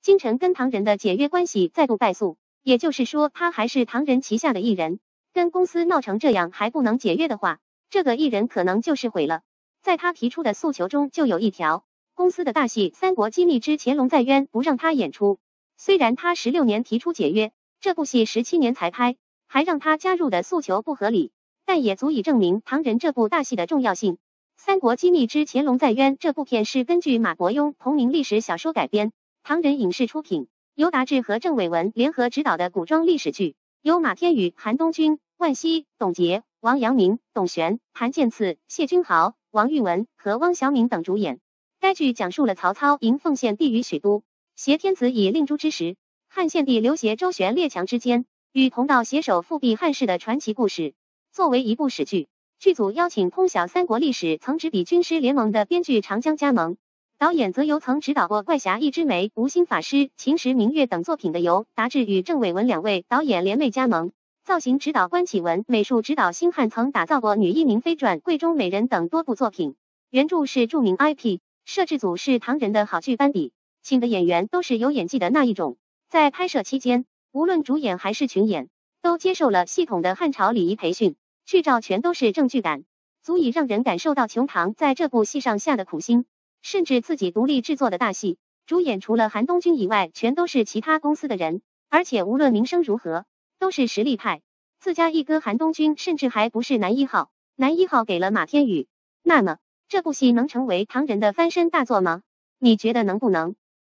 金晨跟唐人的解约关系再度败诉，也就是说他还是唐人旗下的艺人，跟公司闹成这样还不能解约的话，这个艺人可能就是毁了。在他提出的诉求中就有一条，公司的大戏《三国机密之乾隆在渊》不让他演出。虽然他16年提出解约，这部戏17年才拍，还让他加入的诉求不合理，但也足以证明唐人这部大戏的重要性。《三国机密之乾隆在渊》这部片是根据马伯庸同名历史小说改编，唐人影视出品，由达志和郑伟文联合执导的古装历史剧，由马天宇、韩东君、万茜、董洁、王阳明、董璇、谭健次、谢君豪、王玉文和汪小敏等主演。该剧讲述了曹操迎奉献帝于许都，挟天子以令诸之时，汉献帝刘协周旋列强之间，与同道携手复辟汉室的传奇故事。作为一部史剧，剧组邀请通晓三国历史、曾执笔军师联盟的编剧长江加盟，导演则由曾执导过《怪侠一枝梅》《无心法师》《秦时明月》等作品的由达志与郑伟文两位导演联袂加盟，造型指导关启文，美术指导辛汉曾打造过《女医明妃传》《贵州美人》等多部作品。原著是著名 IP， 摄制组是唐人的好剧班底，请的演员都是有演技的那一种。在拍摄期间，无论主演还是群演，都接受了系统的汉朝礼仪培训，剧照全都是正剧感，足以让人感受到琼堂在这部戏上下的苦心。甚至自己独立制作的大戏，主演除了韩东君以外，全都是其他公司的人，而且无论名声如何，都是实力派。自家一哥韩东君甚至还不是男一号，男一号给了马天宇。那么，这部戏能成为唐人的翻身大作吗？你觉得能不能？